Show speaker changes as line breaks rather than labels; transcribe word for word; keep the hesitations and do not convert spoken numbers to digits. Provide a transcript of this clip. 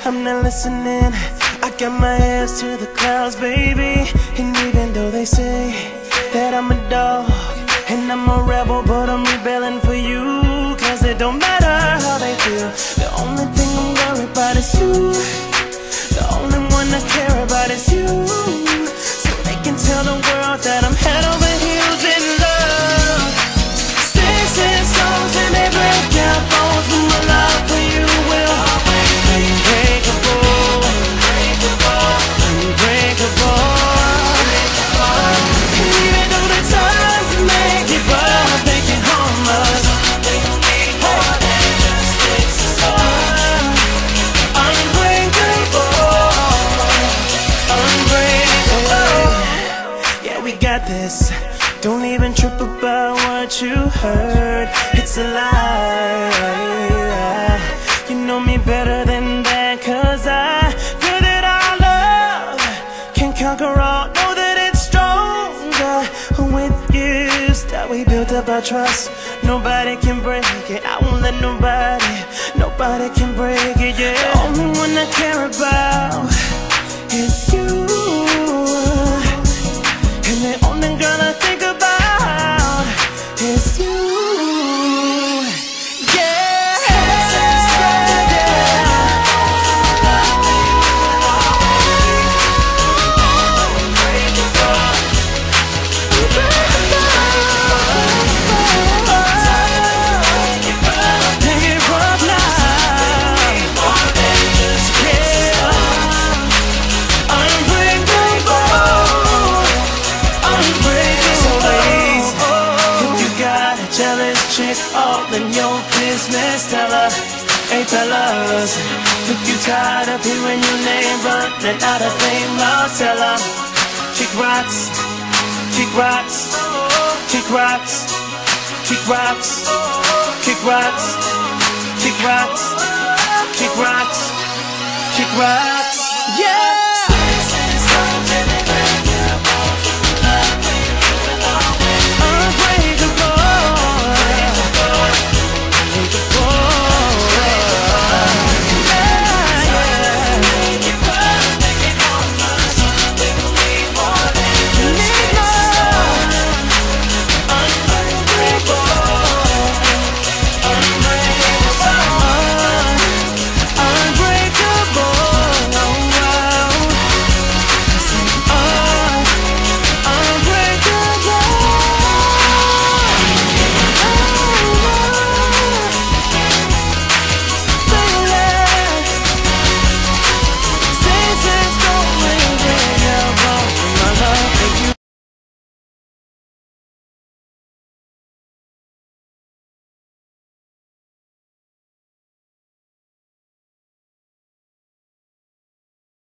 I'm not listening. I got my ears to the clouds, baby. And even though they say that I'm a dog and I'm a rebel, but I'm rebelling for you. Cause it don't matter how they feel, the only thing I'm worried about is you. The only one I care about is you. So they can tell the world that I'm head over heels in love. Sticks and stones and they break our bones, but my love for you will unbreakable, unbreakable, unbreakable. And even though the times make it rough, they can harm us. They don't need more than just sticks and stones. Unbreakable, unbreakable. Yeah, we got this. Don't even trip about what you heard. It's a lie. You know me better than that, cause I feel that our love can conquer all. Know that it's stronger with years that we built up our trust. Nobody can break it. I won't let nobody, nobody can break it, yeah. The only one I care about is you. And the only girl I think about is you. All in your business, tell her, hey fellas, if you tired of hearing your name running out of fame, I'll tell her, kick rocks, kick rocks, kick rocks, kick rocks, kick rocks, kick rocks, kick rocks, kick rocks, yeah.